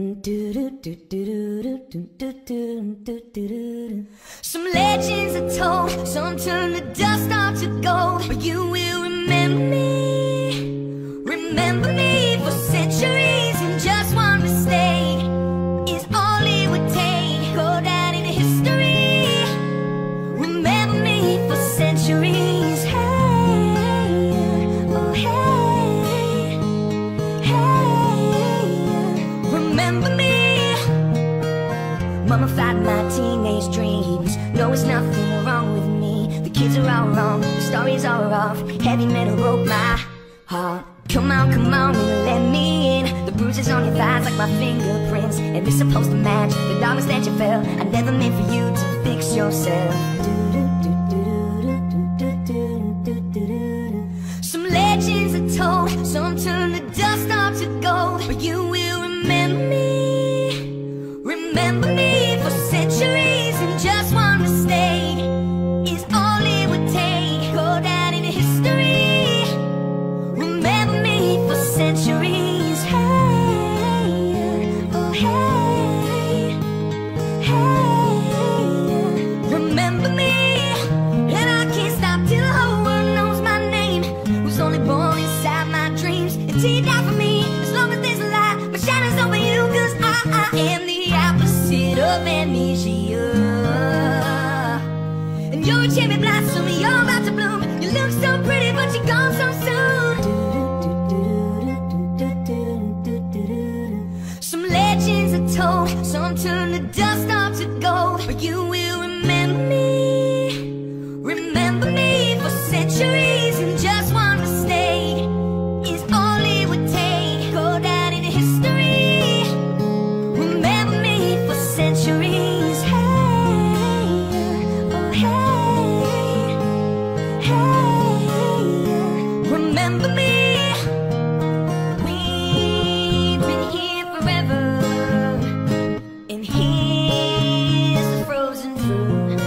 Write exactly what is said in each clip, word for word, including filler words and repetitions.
Some legends are told, some turn to dust, start to gold, but you will remember me, remember me for centuries. And just one mistake is all it would take. Go down in history, remember me for centuries. Hey, oh hey, hey, remember me. Mummified my teenage dreams. No, it's nothing wrong with me. The kids are all wrong, the stories are off. Heavy metal broke my heart. Come on, come on, and let me in. The bruises on your thighs like my fingerprints, and they're supposed to match the darkness that you felt. I never meant for you to fix yourself. Some legends are told, some turn to dust, start to gold, but you will remember me, remember me for centuries. And just one mistake is all it would take. Go down in history, remember me for centuries. Hey, oh hey, hey, remember me. And I can't stop till the whole world knows my name. Was only born inside my dreams, and till you die for me. As long as there's a light, my shadow's over you. Cause I, I am the opposite of amnesia, and you're a cherry blossom, you're about to bloom. You look so pretty, but you're gone so soon. Some legends are told, some turn to dust, start to gold, but you will remember me, remember me for centuries. And just one mistake is all it would take. Go down in history, remember me for centuries. Hey, oh hey, hey, remember me. We've been here forever, and here's the frozen fruit.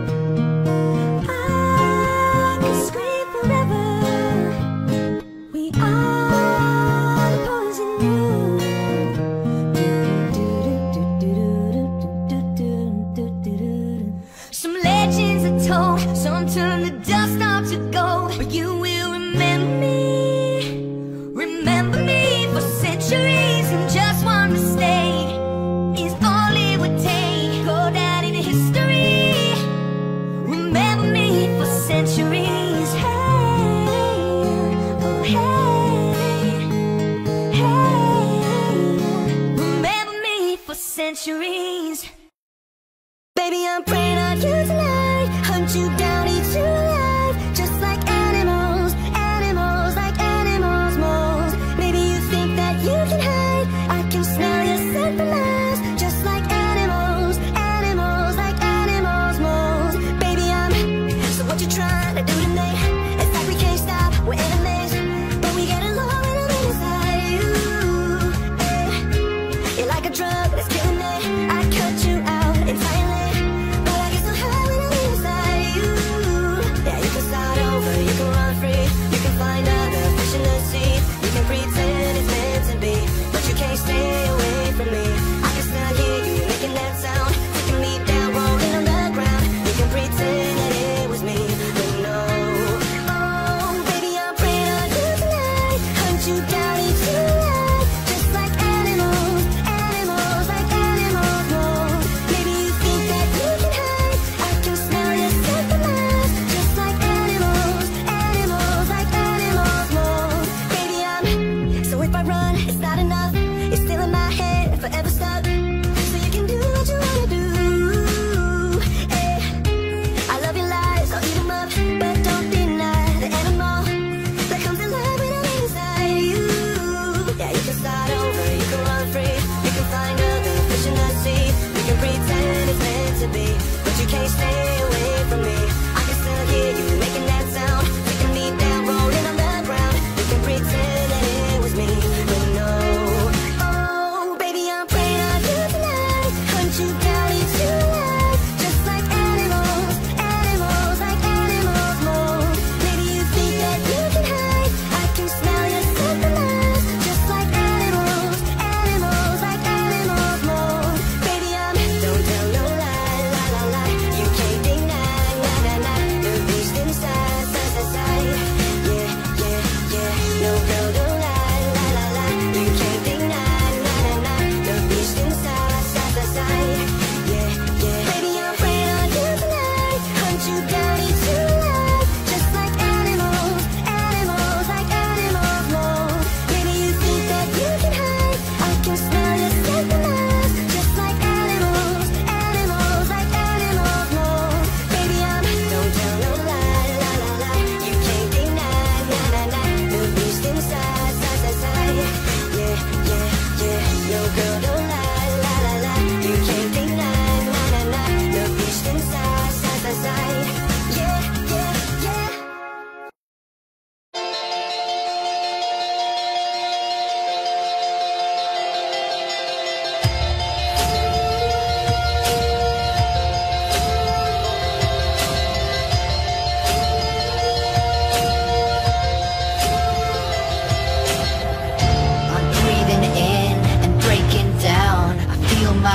I could scream forever, we are the poison root. Some legends are told, some turn to dust, start to gold, but you will remember me, remember me for centuries. And just one mistake is all it would take. Go down in history, remember me for centuries. Hey, oh hey, hey, remember me for centuries. Baby, I'm praying on you tonight. Hunt you down, eat you alive. Just like animals, animals, like animals, moles. Maybe you think that you can hide. I can smell your scent for miles. Just like animals, animals, like animals, moles. Baby, I'm, so what you trying to do to me? It's like we can't stop, we're enemies, but we get along when I'm inside you. Eh. You're like a drug that's killing me. I cut you out entirely, but I get so high when I'm inside you.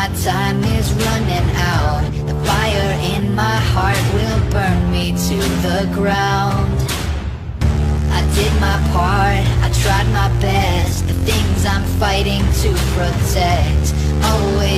my time is running out. The fire in my heart will burn me to the ground. I did my part, I tried my best. The things I'm fighting to protect always